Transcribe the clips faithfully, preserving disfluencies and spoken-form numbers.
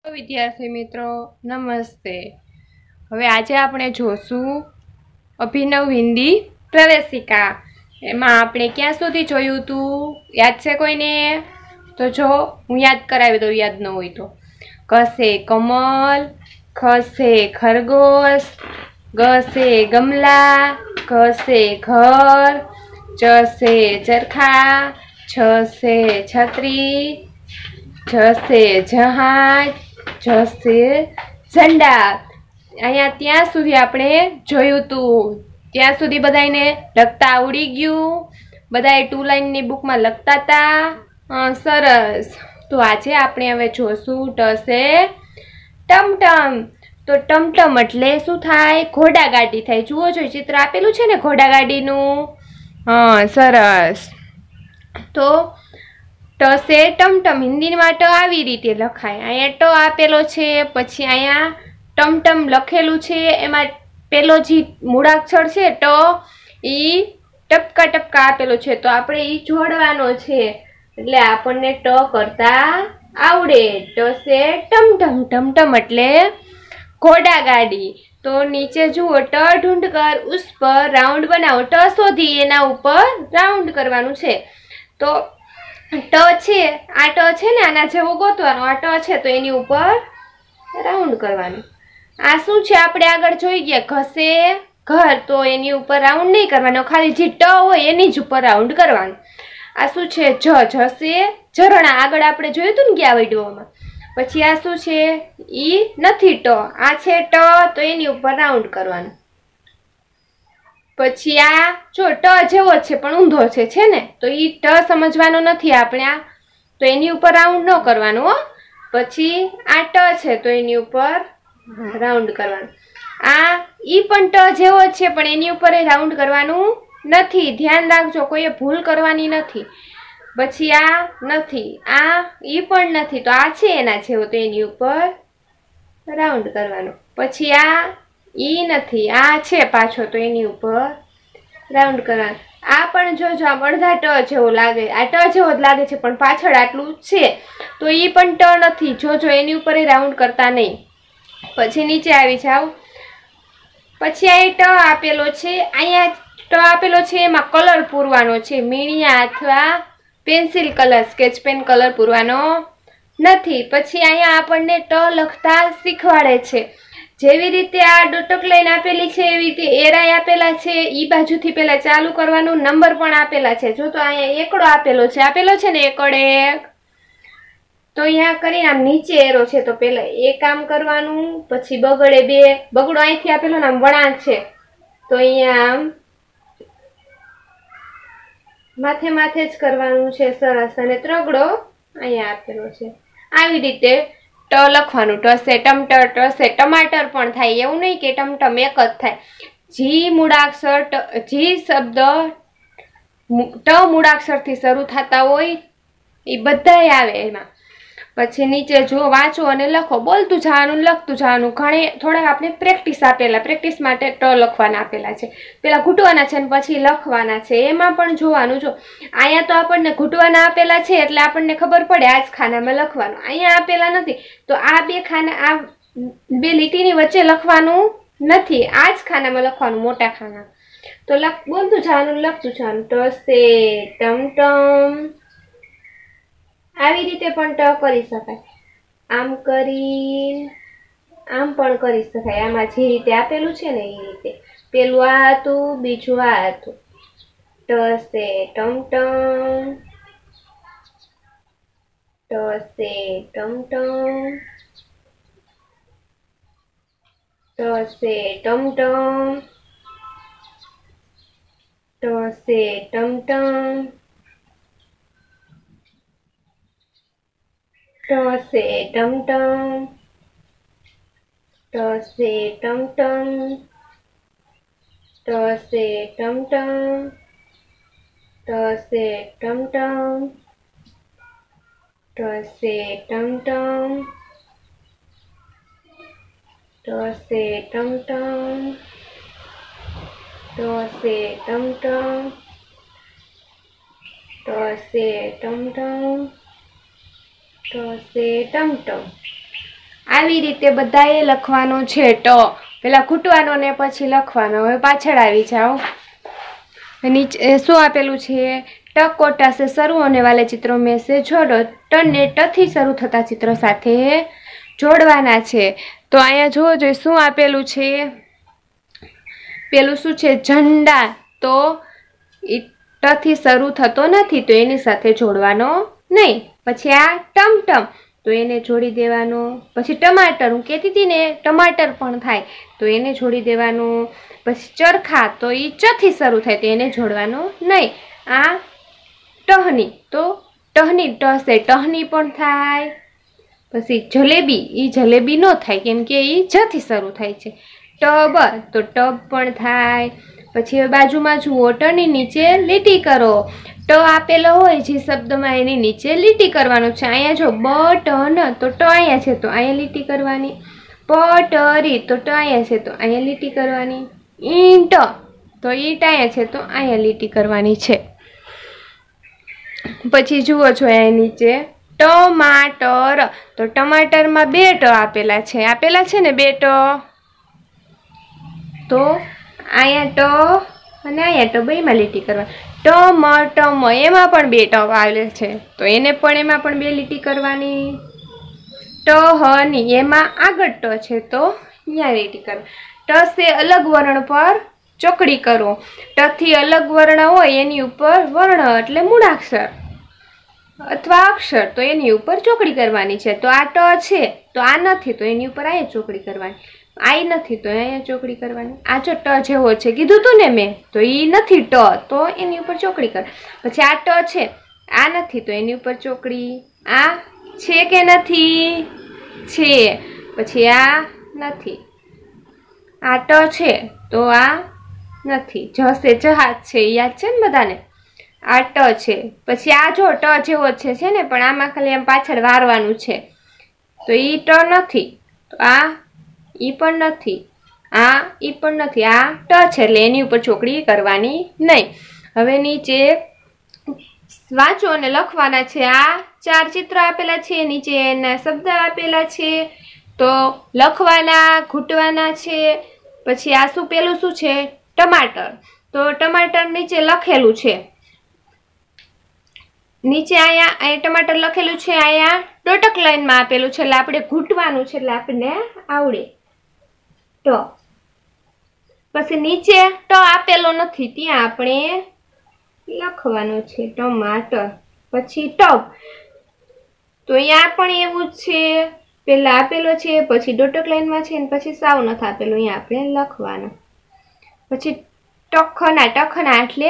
વિદ્યાર્થી મિત્રો નમસ્તે। હવે આજે આપણે જોશું અભિનવ હિન્દી પ્રવેશિકા। એમાં આપણે ક્યાં સુધી જોયું હતું યાદ છે કોઈને? તો જો હું યાદ કરાવી દઉં યાદ ન હોય તો। ક સે કમલ, ખ સે ખરગોશ, ગ સે ગમલા, ઘ સે ઘર, ચ સે ચરખા, છ સે છત્રી, જ સે જહાજ, જ સે ઝંડા। અહીંયા ત્યાં સુધી આપણે જોયું હતું। ત્યાં સુધી બધાને લખતા આવડી ગયું? બધાએ ટુ લાઈનની બુકમાં લખતા હતા? સરસ। તો આજે આપણે હવે જોશું ટ સે ટમટમ। તો ટમટમ એટલે શું થાય? ઘોડાગાડી થાય। જુઓ જો ચિત્ર આપેલું છે ને ઘોડાગાડીનું। હા સરસ। તો ટ સે ટમટમ હિન્દીમાં ટ આવી રીતે લખાય। અહીંયા ટ આપેલો છે, પછી અહીંયા ટમટમ લખેલું છે। એમાં પેલો જે મૂળાક્ષર છે ટ ઈ ટપકા ટપકા આપેલો છે, તો આપણે ઈ જોડવાનો છે એટલે આપણને ટ કરતા આવડે। ટ સે ટમટમ, ટમટમ એટલે ઘોડાગાડી। તો નીચે જુઓ ટ ઢૂંઢ કર ઉસ પર રાઉન્ડ બનાવો। ટ શોધી એના ઉપર રાઉન્ડ કરવાનું છે। તો ટ છે આ ટ છે ને આના જેવો ગોતવાનો। આ ટ છે તો એની ઉપર રાઉન્ડ કરવાનું। આ શું છે આપણે આગળ જોઈ ગયા ઘસે ઘર, તો એની ઉપર રાઉન્ડ નહીં કરવાનો, ખાલી જે ટ હોય એની જ ઉપર રાઉન્ડ કરવાનું। આ શું છે? જ જસે ઝરણા, આગળ આપણે જોયું હતું ને ગયા વિડીયોમાં। પછી આ શું છે? ઈ નથી ટ, આ છે ટ, તો એની ઉપર રાઉન્ડ કરવાનું। પછી આ જો ટ જેવો છે પણ ઊંધો છે છે ને, તો ઈ ટ સમજવાનો નથી આપણે, આ તો એની ઉપર રાઉન્ડ ન કરવાનું હો। પછી આ ટ છે તો એની ઉપર રાઉન્ડ કરવાનું। આ ઈ પણ ટ જેવો છે પણ એની ઉપર રાઉન્ડ કરવાનું નથી, ધ્યાન રાખજો, કોઈએ ભૂલ કરવાની નથી। પછી આ નથી, આ ઈ પણ નથી, તો આ છે એના જેવો, તો એની ઉપર રાઉન્ડ કરવાનું। પછી આ ઈ નથી, આ છે પાછો, તો એની ઉપર રાઉન્ડ કરવાનું। આ પણ જોજો આમ અડધા ટ જેવો લાગે, આ ટ જેવો જ લાગે છે પણ પાછળ આટલું છે, તો ઈ પણ ટ નથી, જોજો એની ઉપર રાઉન્ડ કરતા નહીં। પછી નીચે આવી જાવ, પછી આ ટ આપેલો છે, અહીંયા ટ આપેલો છે એમાં કલર પૂરવાનો છે, મીણિયા અથવા pencil colour, sketch pen colour પૂરવાનો નથી। પછી અહીંયા આપણને ટ લખતા શીખવાડે છે, જેવી રીતે આ ડોટક લાઈન આપેલી છે એવી રીતે એરાય આપેલા છે, ઈ બાજુથી પેલા ચાલુ કરવાનું, નંબર પણ આપેલા છે। જો તો અહીંયા એકડો આપેલો છે, આપેલો છે ને એકડ એક, તો અહીંયા કરીને આમ નીચે એરો છે, તો પેલા એક કામ કરવાનું, પછી બગડે બે, બગડો અહીંથી આપેલો ને આમ વળાંક છે, તો અહીંયા આમ માથે માથે જ કરવાનું છે, સરસ। અને ત્રગડો અહીંયા આપેલો છે, આવી રીતે ટ લખવાનું। ટ સે ટમટર, ટ સે ટમાટર પણ થાય, એવું નહીં કે ટમટમ એક જ થાય। જી મૂળાક્ષર જી શબ્દ ટ મૂળાક્ષરથી શરૂ થતા હોય એ બધાય આવે એમાં। પછી નીચે જો વાંચો અને લખો, બોલતું જવાનું લખતું જવાનું। ઘણી થોડાક આપણે પ્રેક્ટિસ આપેલા, પ્રેક્ટિસ માટે ટ લખવાના આપેલા છે, પેલા ઘૂંટવાના છે ને પછી લખવાના છે, એમાં પણ જોવાનું। જો અહીંયા તો આપણને ઘૂંટવાના આપેલા છે એટલે આપણને ખબર પડે આ જ ખાનામાં લખવાનું, અહીંયા આપેલા નથી તો આ બે ખાના, આ બે લીટીની વચ્ચે લખવાનું નથી, આ જ ખાનામાં લખવાનું, મોટા ખાના। તો લખ બોલતું જવાનું લખતું જવાનું। ટ સે ટમટમ, આવી રીતે પણ ટ કરી શકાય, આમ કરી આમ પણ કરી શકાય, આમાં જે રીતે આપેલું છે ને એ રીતે। પેલું આ હતું, બીજું આ હતું। ટ સે ટમટમ, ટ સે ટમટમ, ટ સે ટમટમ, ટ સે ટમટમ, ટ સે ટમટમ, ટ સે ટમટમ, ટ સે ટમટમ, ટ સે ટમટમ, ટ સે ટમટમ, ટ સે ટમટમ, ટ સે ટમટમ, ટ સે ટમટમ, ટ સે ટમટમ। આવી રીતે બધાએ લખવાનો છે ટ, પેલા ખૂટવાનો ને પછી લખવાનો. હવે પાછળ આવી જાઓ. નીચે શું આપેલું છે? ટ કોટા સે શરૂ હોने वाले चित्रों में से जोड़ो. ટ ને ટ થી શરૂ થતા ચિત્રો સાથે જોડવાના છે. તો અહીંયા જોવો જોઈએ શું આપેલું છે. પેલું શું છે? ઝંડા. તો એ ટ થી શરૂ થતો નથી તો એની સાથે જોડવાનો નહીં. પછી આ ટમટમ તો એને જોડી દેવાનો. પછી ટમાટર, હું કહેતી હતી ને ટમાટર પણ થાય તો એને જોડી દેવાનું. પછી ચરખા તો એ ચ થી શરૂ થાય તો એને જોડવાનું નહીં. આ ટહની તો ટહની ટ છે ટહની પણ થાય. પછી જલેબી, એ જલેબી ન થાય કેમ કે એ જ થી શરૂ થાય છે. ટબ તો ટબ પણ થાય. પછી હવે બાજુમાં જુઓ, ટની નીચે લીટી કરો. ટ આપેલો હોય જે શબ્દમાં એની નીચે લીટી કરવાનું છે. અહીંયા જો બ ટ ન તો ટ અહીંયા છે તો અહીંયા લીટી કરવાની. પ ટ રી તો ટ અહીંયા છે તો અહીંયા લીટી કરવાની. ઈંટ તો ઈંટ અહીંયા છે તો અહીંયા લીટી કરવાની છે. પછી જુઓ છો અહીંયા નીચે ટમાટર તો ટમાટરમાં બે ટ આપેલા છે. આપેલા છે ને બે ટ. તો અહીંયા ટ અને અહીંયા ટ બેમાં લીટી કરવાની. ટમ ટમ એમાં પણ બે ટ આવેલ છે તો એને પણ એમાં પણ બે લીટી કરવાની. ટ હ ની એમાં આગળ ટ છે તો અહીંયા લીટી કરવાની. ટ સે અલગ વર્ણ પર ચોકડી કરો. ટ થી અલગ વર્ણ હોય એની ઉપર વર્ણ એટલે મૂળાક્ષર અથવા અક્ષર તો એની ઉપર ચોકડી કરવાની છે. તો આ ટ છે તો આ નથી તો એની ઉપર અહીંયા ચોકડી કરવાની. આઈ નથી તો અહીંયા ચોકડી કરવાની. આ જો ટ જેવો છે કીધું તું ને મેં તો ઈ નથી ટ તો એની ઉપર ચોકડી કર. પછી આ ટ છે આ નથી તો એની ઉપર ચોકડી. આ છે કે નથી? છે. પછી આ નથી. આ ટ છે તો આ નથી. જશે જહાજ છે યાદ છે ને બધાને? આ ટ છે. પછી આ જો ટ જેવો છે છે ને પણ આમાં ખાલી આમ પાછળ વારવાનું છે તો ઈ ટ નથી. તો આ ઈ પણ નથી. આ ઈ પણ નથી. આ ટ છે એટલે એની ઉપર ચોકડી કરવાની નહીં. હવે નીચે વાંચો અને લખવાના છે. આ ચાર ચિત્ર આપેલા છે, નીચે એના શબ્દ આપેલા છે તો લખવાના, ઘૂંટવાના છે. પછી આ શું પેલું શું છે? ટમાટર. તો ટમાટર નીચે લખેલું છે. નીચે અહીંયા અહીંયા ટમાટર લખેલું છે. અહીંયા ટોટક લાઈનમાં આપેલું છે એટલે આપણે ઘૂંટવાનું છે એટલે આપણને આવડે. ટ પછી નીચે ટ આપેલો નથી ત્યાં આપણે લખવાનું છે ટમાટર. પછી ટબ તો અહીંયા પણ એવું જ છે. પેલા આપેલો છે પછી ડોટક લાઈનમાં છે પછી સાવ નથી આપેલું અહીંયા આપણે લખવાનું. પછી ટખના. ટખના એટલે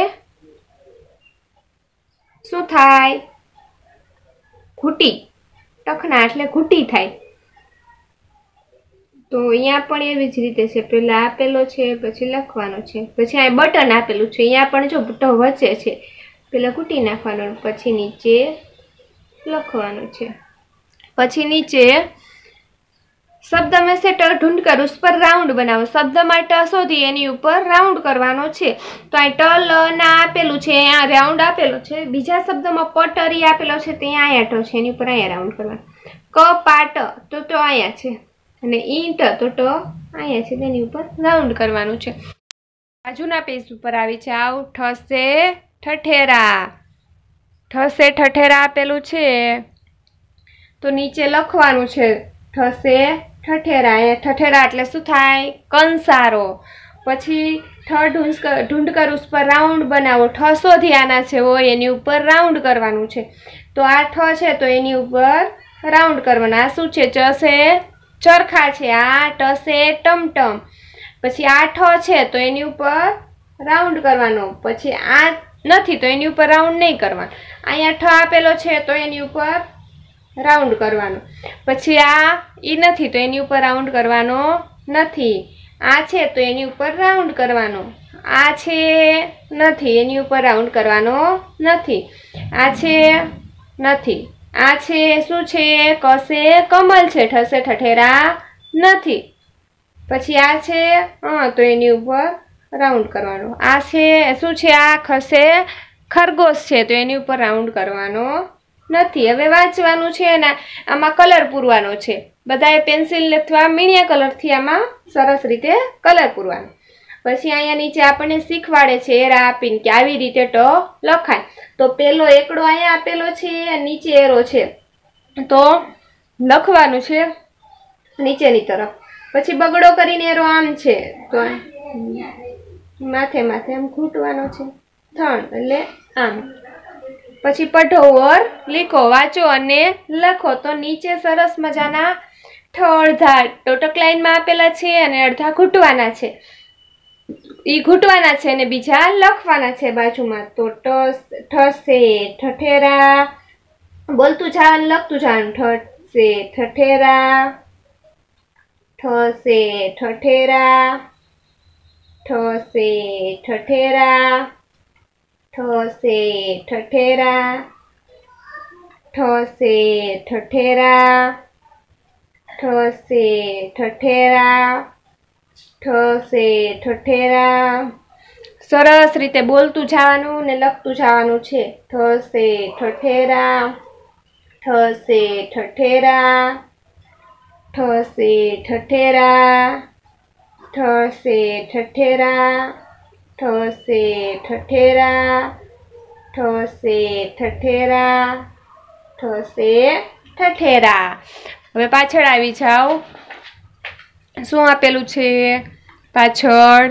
શું થાય? ઘૂંટી. ટખના એટલે ઘૂંટી થાય. તો અહીંયા પણ એવી જ રીતે છે. પેલા આપેલો છે પછી લખવાનો છે. પછી આ બટન આપેલું છે અહીંયા પણ જો ટ વચ્ચે છે પેલા ઘૂંટી નાખવાનું પછી નીચે લખવાનું છે. પછી નીચે શબ્દ में से ट ढूंढ कर उस पर राउंड बनाओ. શબ્દમાં ટ શોધી એની ઉપર રાઉન્ડ કરવાનો છે. તો આ ટ લ ના આપેલું છે અહીંયા રાઉન્ડ આપેલો છે. બીજા શબ્દમાં પટરી આપેલો છે ત્યાં અહીંયા ટ છે એની ઉપર અહીંયા રાઉન્ડ કરવાનો. ક પાટ તો તો અહીંયા છે અને ઈંટ તો ટ અહીંયા છે તેની ઉપર રાઉન્ડ કરવાનું છે. બાજુના પેજ ઉપર આવી છે આવ ઠસે ઠઠેરા. ઠસે ઠઠેરા આપેલું છે તો નીચે લખવાનું છે ઠસે ઠઠેરા. અહીંયા ઠઠેરા એટલે શું થાય? કંસારો. પછી ઠ ઢૂંઢ ઢૂંઢ કર ઉસ પર રાઉન્ડ બનાવો. ઠ શોધી આના છે હોય એની ઉપર રાઉન્ડ કરવાનું છે. તો આ ઠ છે તો એની ઉપર રાઉન્ડ કરવાનું. આ શું છે? ચ છે ચરખા છે. આ ટ છે ટમટમ. પછી આ ઠ છે તો એની ઉપર રાઉન્ડ કરવાનો. પછી આ નથી તો એની ઉપર રાઉન્ડ નહીં કરવાનો. અહીંયા ઠ આપેલો છે તો એની ઉપર રાઉન્ડ કરવાનો. પછી આ ઈ નથી તો એની ઉપર રાઉન્ડ કરવાનો નથી. આ છે તો એની ઉપર રાઉન્ડ કરવાનો. આ છે નથી એની ઉપર રાઉન્ડ કરવાનો નથી. આ છે નથી. આ છે શું છે? કસે કમલ છે. ઠસે ઠઠેરા નથી. પછી આ છે હા તો એની ઉપર રાઉન્ડ કરવાનો. આ છે શું છે? આ ખસે ખરગોશ છે તો એની ઉપર રાઉન્ડ કરવાનો નથી. હવે વાંચવાનું છે ને આમાં કલર પૂરવાનો છે. બધાએ પેન્સિલ અથવા મીણિયા કલરથી આમાં સરસ રીતે કલર પૂરવાનો. પછી અહીંયા નીચે આપણને શીખવાડે છે એરા આપીને કે આવી રીતે ટ લખાય. તો પેલો એકડો અહીંયા આપેલો છે, નીચે એરો છે, તો લખવાનું છે નીચેની તરફ. પછી બગડો કરીને એરો આમ છે, તો માથે માથે આમ ઘૂંટવાનો છે, થણ એટલે આમ. પછી પઢો ઓર લીખો, વાંચો અને લખો. તો નીચે સરસ મજાના ઠ અડધા ટોટક લાઈનમાં આપેલા છે અને અડધા ઘૂંટવાના છે. ઈ ઘૂંટવાના છે અને બીજા લખવાના છે બાજુમાં. તો ઠ સે ઠઠેરા, બોલતું જવાનું લખતું જવાનું. ઠ સે ઠઠેરા, ઠ સે ઠઠેરા, ઠ સે ઠઠેરા, ઠ સે ઠઠેરા, ઠ સે ઠઠેરા, ઠ સે ઠઠેરા, ઠ સે ઠઠેરા. સરસ રીતે બોલતું જવાનું ને લખતું જવાનું છે. ઠ સે ઠઠેરા, ઠ સે ઠઠેરા, ઠ સે ઠઠેરા, ઠ સે ઠઠેરા, ઠ સે ઠઠેરા, ઠ સે ઠઠેરા, ઠ સે ઠઠેરા. હવે પાછળ આવી જાઓ. શું આપેલું છે પાછળ?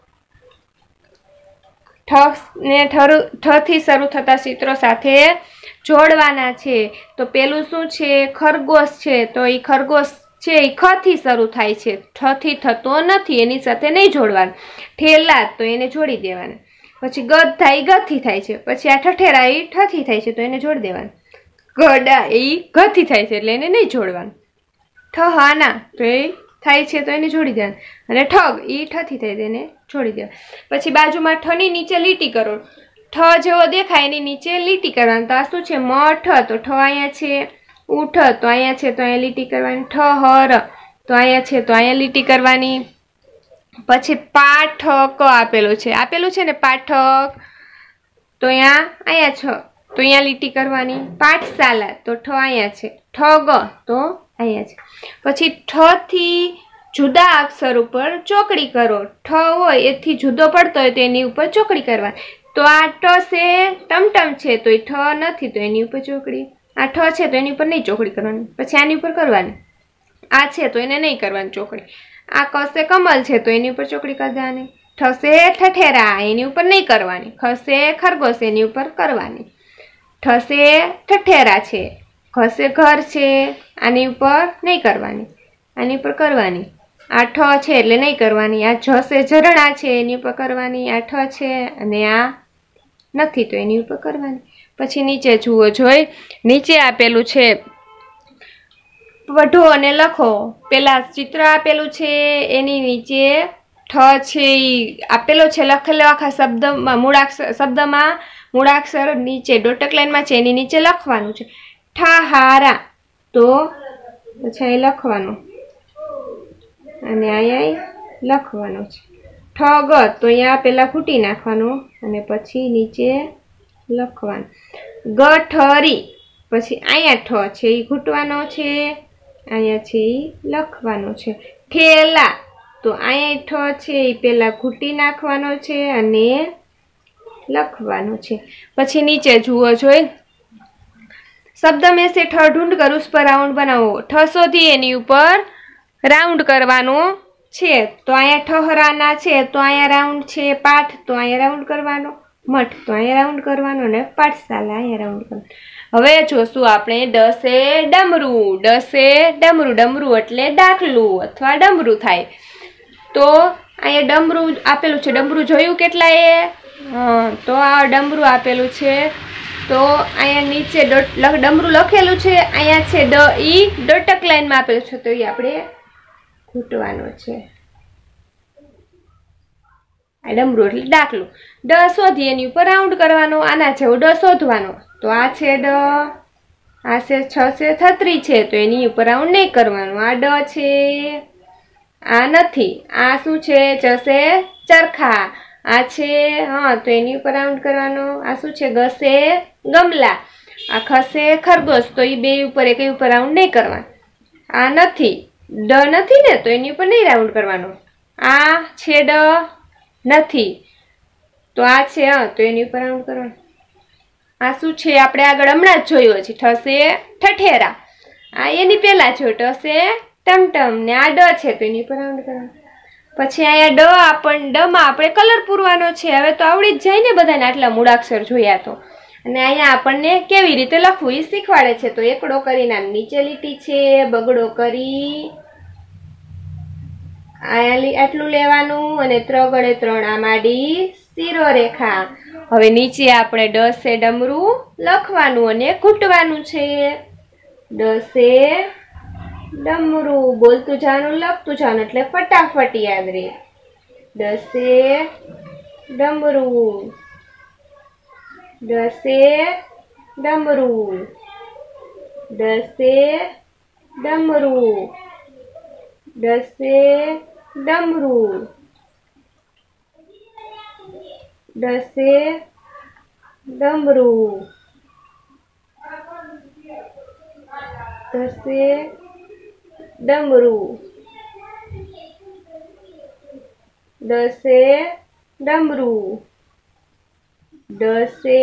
ઠ ને ઠ થી શરૂ થતા ચિત્રો સાથે જોડવાના છે. તો પેલું શું છે? ખરગોશ છે. તો એ ખરગોશ છે એ ખ થી શરૂ થાય છે, ઠ થી થતો નથી, એની સાથે નહીં જોડવાનું. ઠેલા તો એને જોડી દેવાના. પછી ગધ થાય ગ થી થાય છે. પછી આ ઠઠેરા એ ઠ થી થાય છે, તો એને જોડી દેવાનું. ગડા એ ગ થી થાય છે એટલે એને નહીં જોડવાનું. ઠહાના તો એ થાય છે તો એને જોડી દેવાનું. અને ઠગ એ ઠ થી થાય એને જોડી દેવાનું. પછી બાજુમાં ઠ ની નીચે લીટી કરો. ઠ જેવો દેખાય એની નીચે લીટી કરવાની. તો આ શું છે? મ ઠ, તો ઠ અહીંયા છે. ઉઠ તો અહીંયા છે, તો અહીંયા લીટી કરવાની. ઠ હર તો અહીંયા છે, તો અહીંયા લીટી કરવાની. પછી પાઠક આપેલું છે, આપેલું છે ને પાઠક, તો અહીંયા અહીંયા છ, તો અહીંયા લીટી કરવાની. પાઠશાલા તો ઠ અહીંયા છે. ઠગ તો અહીંયા છે. પછી ઠ થી જુદા અક્ષર ઉપર ચોકડી કરો. ઠ હોય એથી જુદો પડતો હોય તો એની ઉપર ચોકડી કરવાની. તો આ ટ છે ટમટમ છે, તો એ ઠ નથી, તો એની ઉપર ચોકડી. આ ઠ છે તો એની ઉપર નહીં ચોકડી કરવાની. પછી આની ઉપર કરવાની. આ છે તો એને નહીં કરવાની ચોકડી. આ કસે કમલ છે તો એની ઉપર ચોકડી કરી દેવાની. ઠસે ઠઠેરા એની ઉપર નહીં કરવાની. ખસે ખરગોશ એની ઉપર કરવાની. ઠસે ઠઠેરા છે. ઘસે ઘર છે, આની ઉપર નહીં કરવાની, આની ઉપર કરવાની. આ ઠ છે એટલે નહીં કરવાની. આ જસે ઝરણા છે એની ઉપર કરવાની. આ ઠ છે અને આ નથી તો એની ઉપર કરવાની. પછી નીચે જુઓ, જોઈ નીચે આપેલું છે પઢો અને લખો. પેલા ચિત્ર આપેલું છે એની નીચે ઠ છે એ આપેલો છે લખેલો આખા શબ્દમાં, મૂળાક્ષર શબ્દમાં મૂળાક્ષર નીચે ડોટક લાઈનમાં છે એની નીચે લખવાનું છે. ઠાહારા તો પછી અહીં લખવાનું અને અહીંયા લખવાનું છે. ઠગ તો અહીંયા પેલા ખૂટી નાખવાનું અને પછી નીચે લખવાનું. ગઠરી પછી અહીંયા ઠ છે એ ઘૂંટવાનો છે, અહીંયા છે એ લખવાનો છે. ઠેલા તો અહીંયા ઠ છે એ પેલા ઘૂંટી નાખવાનો છે અને લખવાનું છે. પછી નીચે જુઓ, જોઈ શબ્દ में से ठ ढूंढ कर उस पर राउंड बनाओ. ઠ શોધી એની ઉપર રાઉન્ડ કરવાનું છે. તો અહીંયા ઠહરાના છે તો અહીંયા રાઉન્ડ છે. પાઠ તો અહીંયા રાઉન્ડ કરવાનો. મઠ તો અહીંયા રાઉન્ડ કરવાનો અને પાઠશાલા અહીંયા રાઉન્ડ કરવાનું. હવે જોશું આપણે ડસે ડમરું. ડસે ડમરું, ડમરું એટલે ડાકલું અથવા ડમરું થાય. તો અહીંયા ડમરું આપેલું છે. ડમરું જોયું કેટલા એ? તો આ ડમરું આપેલું છે. તો અહીંયા નીચે ડમરું લખેલું છે, અહીંયા છે ડ ઈ ડોટક લાઈનમાં આપેલું છે, તો એ આપણે ઘૂંટવાનું છે. આ ડમરું એટલે ડાકલું. ડ શોધી એની ઉપર રાઉન્ડ કરવાનો. આના જેવો ડ શોધવાનો. તો આ છે ડ, આ છે છ છે છત્રી છે તો એની ઉપર રાઉન્ડ નહીં કરવાનું. આ ડ છે, આ નથી. આ શું છે? જશે ચરખા. આ છે હા તો એની ઉપર રાઉન્ડ કરવાનો. આ શું છે? ગસે ગમલા. આ ખસે ખરગોશ તો એ બે ઉપર એક ઉપર રાઉન્ડ નહીં કરવાનું. આ નથી, ડ નથી ને તો એની ઉપર નહીં રાઉન્ડ કરવાનો. આ છે ડ નથી તો આ છે અ તો એની ઉપર રાઉન્ડ કરવાનો. આ શું છે આપણે આગળ હમણાં જ જોયું છે, ઠસે ઠઠેરા. આ એની પહેલા જો ટસે ટમટમ ને આ ડ છે તો એની ઉપર રાઉન્ડ કરવાનો. પછી અહીંયા ડ આપણ ડ માં આપણે કલર પૂરવાનો છે. હવે તો આવડી જ જાય ને બધાને આટલા મૂળાક્ષર જોયા તો. અને અહીંયા આપણને કેવી રીતે લખવું એ શીખવાડે છે. તો એકડો કરીને નીચે લીટી છે, બગડો કરી અહીંયા આટલું લેવાનું અને ત્રગડે ત્રણ આ માડી શીરો રેખા. હવે નીચે આપણે ડ સે ડમરું લખવાનું અને ઘૂંટવાનું છે. ડ સે ડમરું બોલતું જવાનું લખતું જવાનું એટલે ફટાફટ યાદ રહે. ડ સે ડમરું, ડ સે ડમરું, ડ સે ડમરું, ડ સે ડમરું, ડ સે ડમરું, ડ સે ડમરું, ડ સે ડમરું, ડ સે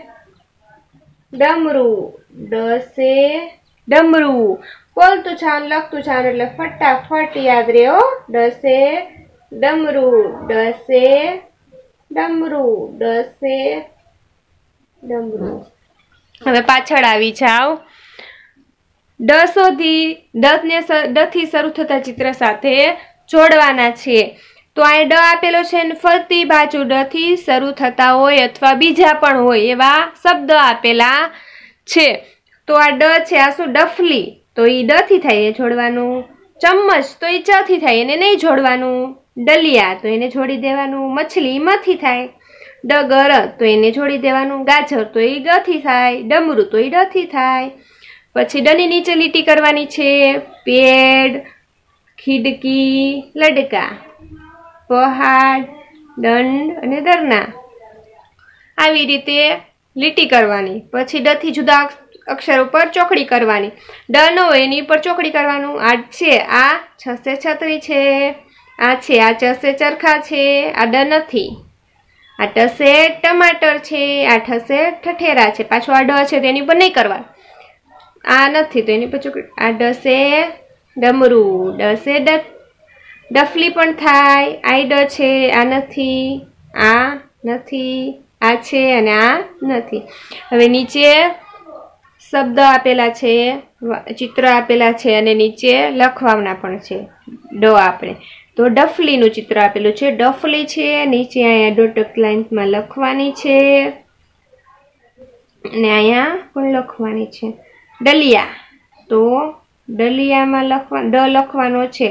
ડમરું, ડ સે ડમરું. બોલતું છાન લખતું છાન એટલે ફટાફટ યાદ રહે હો. ડ સે ડમરું, ડ સે ડમરું, ડ સે ડમરું. હવે પાછળ આવી જાવ. ડ સુધી ડ ને ડ થી શરૂ થતા ચિત્ર સાથે જોડવાના છે. તો આ ડ આપેલો છે અને ફરતી બાજુ ડ થી શરૂ થતા હોય અથવા બીજા પણ હોય એવા શબ્દ આપેલા છે. તો આ ડ છે, આ શું ડફલી તો એ ડ થી થાય એ જોડવાનું. ચમ્મચ તો એ ચ થી થાય એને નહીં જોડવાનું. ડલિયા તો એને જોડી દેવાનું. મછલી મ થી થાય. ડગર તો એને જોડી દેવાનું. ગાજર તો એ ગ થી થાય. ડમરું તો એ ડ થી થાય. પછી ડની નીચે લીટી કરવાની છે. પેડ, ખીડકી, લડકા, પહાડ, દંડ અને દરના આવી રીતે લીટી કરવાની. પછી ડ થી જુદા અક્ષર ઉપર ચોકડી કરવાની. ડ ન હોય એની ઉપર ચોકડી કરવાનું. આ છે આ છસે છત્રી છે. આ છે આ ચસે ચરખા છે. આ ડ નથી. આ ટસે ટમાટર છે. આ ઠસે ઠઠેરા છે. પાછું આ ડ છે તેની ઉપર નહીં કરવાનું. આ નથી તો એની પર ચોકડી. આ ડસે ડમરું, ડસે ડ ડફલી પણ થાય. આઈ ડ છે. આ નથી, આ નથી, આ છે અને આ નથી. હવે નીચે શબ્દ આપેલા છે, ચિત્ર આપેલા છે અને નીચે લખવાના પણ છે. ડ આપણે તો ડફલીનું ચિત્ર આપેલું છે. ડફલી છે. નીચે અહીંયા ડોટક લાઇનમાં લખવાની છે અને અહીંયા પણ લખવાની છે. ડલિયા તો ડલિયામાં લખવા ડ લખવાનો છે.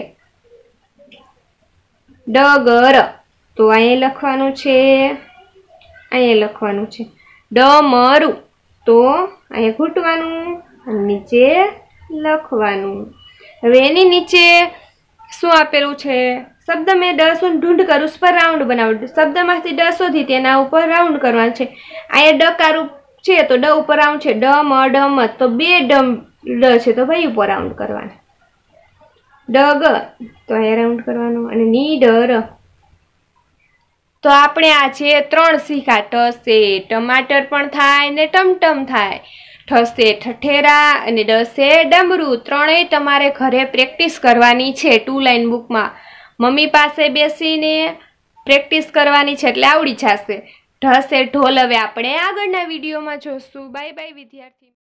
ડગર તો અહીંયા લખવાનું છે, અહીંયા લખવાનું છે. ડમરું તો અહીંયા ઘૂંટવાનું અને નીચે લખવાનું. હવે એની નીચે શું આપેલું છે? શબ્દ મેં ડ શું ઢૂંઢ કરું ઉસ પર રાઉન્ડ બનાવું. શબ્દમાંથી ડ શોધી તેના ઉપર રાઉન્ડ કરવાનું છે. અહીંયા ડકારું છે તો ડ ઉપર રાઉન્ડ છે. ડમ ડમ તો બે ડમ ડ છે તો ભાઈ ઉપર રાઉન્ડ કરવાનું. ડગ તો અહીંયા રાઉન્ડ કરવાનું અને ની ડર. તો આપણે આ છે ત્રણ શીખા. ટસે ટમાટર પણ થાય ને ટમટમ થાય. ઠસે ઠઠેરા અને ડસે ડમરું. ત્રણેય તમારે ઘરે પ્રેક્ટિસ કરવાની છે. ટુ લાઇન બુકમાં મમ્મી પાસે બેસીને પ્રેક્ટિસ કરવાની છે એટલે આવડી જશે. ઢસે ઢોલ હવે આપણે આગળના વિડીયોમાં જોશું. બાય બાય વિદ્યાર્થી.